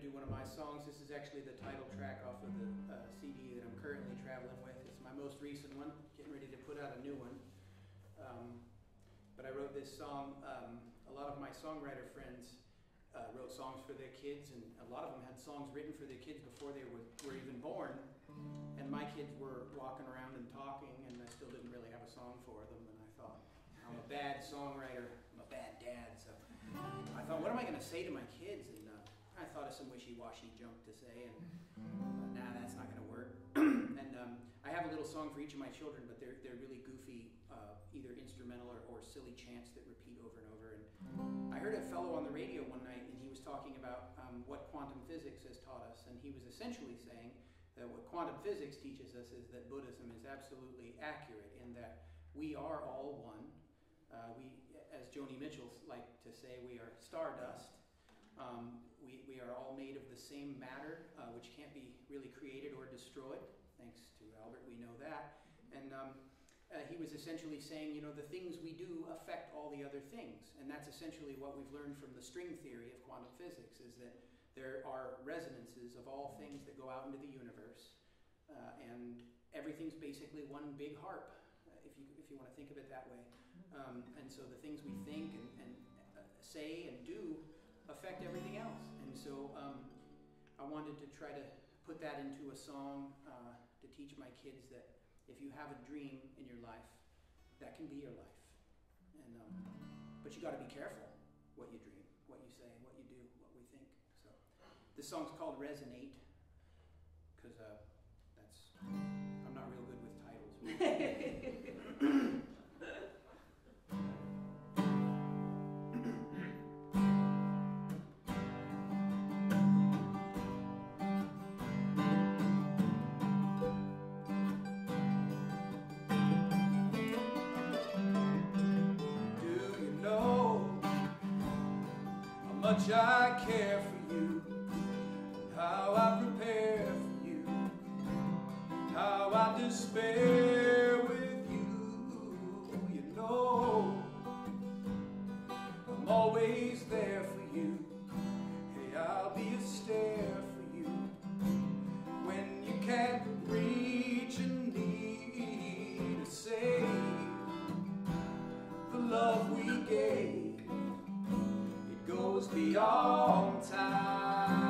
do one of my songs. This is actually the title track off of the CD that I'm currently traveling with. It's my most recent one, getting ready to put out a new one. But I wrote this song. A lot of my songwriter friends wrote songs for their kids, and a lot of them had songs written for their kids before they were even born. And my kids were walking around and talking, and I still didn't really have a song for them. And I thought, I'm a bad songwriter, I'm a bad dad, so I thought, what am I going to say to my kids? And I thought of some wishy-washy junk to say, and nah, that's not going to work. And I have a little song for each of my children, but they're really goofy, either instrumental or silly chants that repeat over and over. And I heard a fellow on the radio one night, and he was talking about what quantum physics has taught us, and he was essentially saying that what quantum physics teaches us is that Buddhism is absolutely accurate in that we are all one. We, as Joni Mitchell liked to say, we are stardust. We are all made of the same matter, which can't be really created or destroyed. Thanks to Albert, we know that. And he was essentially saying, you know, the things we do affect all the other things. And that's essentially what we've learned from the string theory of quantum physics, is that there are resonances of all things that go out into the universe. And everything's basically one big harp, if you want to think of it that way. And so the things we think and say and do affect everything else. And so I wanted to try to put that into a song to teach my kids that if you have a dream in your life, that can be your life. And but you got to be careful what you dream, what you say, what you do, what we think. So this song's called Resonate, because I'm not real good with titles. Much I care for you, and how I prepare for you, how I despair with you. You know, I'm always there for you. Hey, I'll be a stair for you when you can't reach and need to save the love we gave. Goes beyond time.